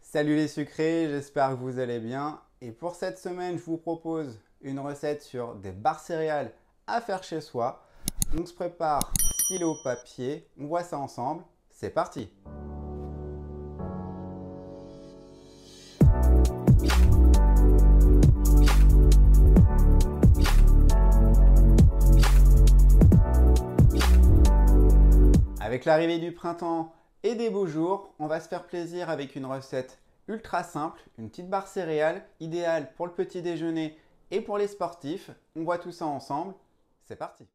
Salut les sucrés, j'espère que vous allez bien. Et pour cette semaine, je vous propose une recette sur des barres céréales à faire chez soi. On se prépare stylo, papier, on voit ça ensemble. C'est parti! Avec l'arrivée du printemps et des beaux jours, on va se faire plaisir avec une recette ultra simple, une petite barre céréales, idéale pour le petit déjeuner et pour les sportifs. On voit tout ça ensemble. C'est parti!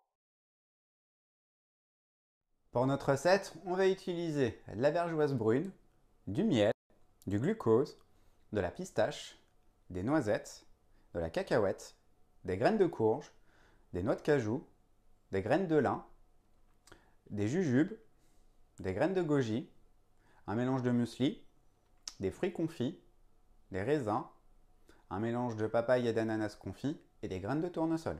Pour notre recette, on va utiliser de la vergeoise brune, du miel, du glucose, de la pistache, des noisettes, de la cacahuète, des graines de courge, des noix de cajou, des graines de lin, des jujubes, des graines de goji, un mélange de muesli, des fruits confits, des raisins, un mélange de papaye et d'ananas confit et des graines de tournesol.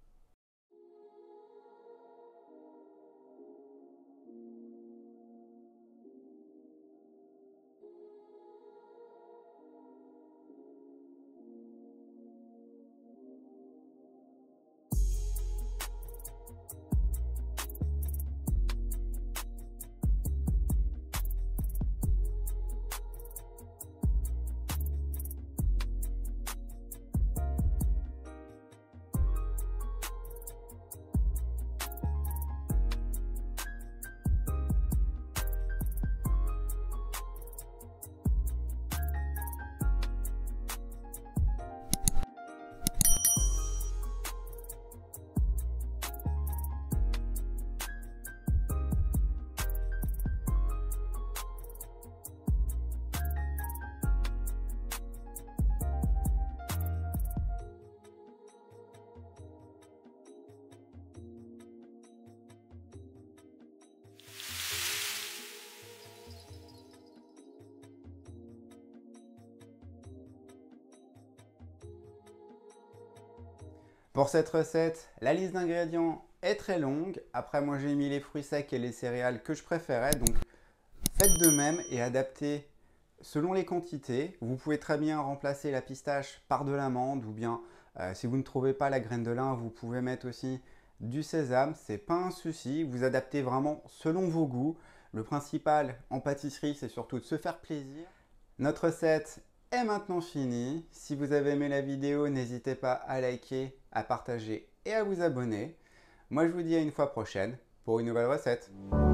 Pour cette recette, la liste d'ingrédients est très longue. Après, moi j'ai mis les fruits secs et les céréales que je préférais. Donc faites de même et adaptez selon les quantités. Vous pouvez très bien remplacer la pistache par de l'amande ou bien si vous ne trouvez pas la graine de lin, vous pouvez mettre aussi du sésame. C'est pas un souci. Vous adaptez vraiment selon vos goûts. Le principal en pâtisserie, c'est surtout de se faire plaisir. Notre recette est maintenant finie. Si vous avez aimé la vidéo, n'hésitez pas à liker, à partager et à vous abonner. Moi, je vous dis à une fois prochaine pour une nouvelle recette.